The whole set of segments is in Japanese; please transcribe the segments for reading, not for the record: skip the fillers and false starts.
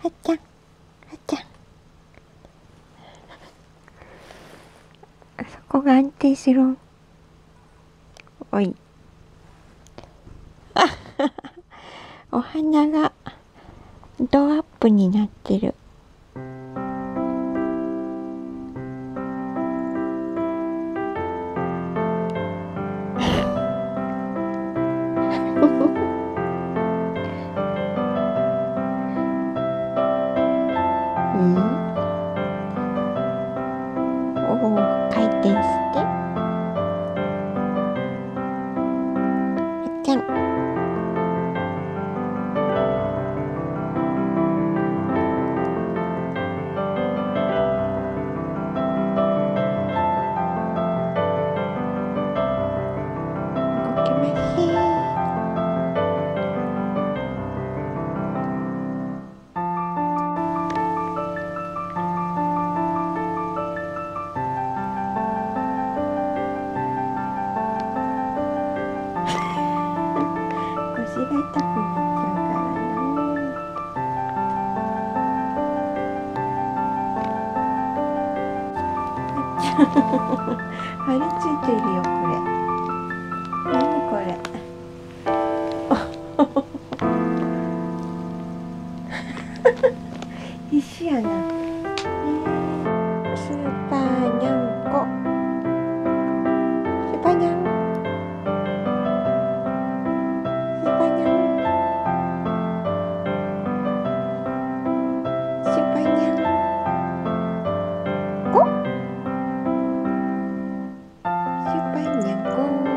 はっちゃん、はっちゃん。そこが安定しろ。おい。お花がドアップになってる。うん、おお、回転して。はっちゃん。動きません。腰が痛くなっちゃうからな。張り付いているよ、これ。何これ。必死やな。スーパーニャンコ。スーパーニャン。スーパーニャン。スーパーニャンコ。スーパーニャンコ。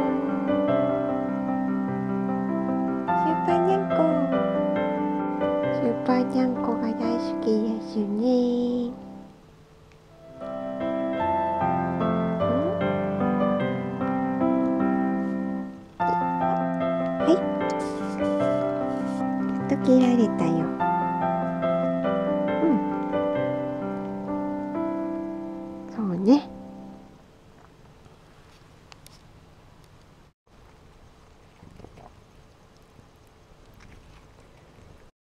スーパーニャンコ。スーパーニャンコが大好きですね。はい。やっと切られたよ。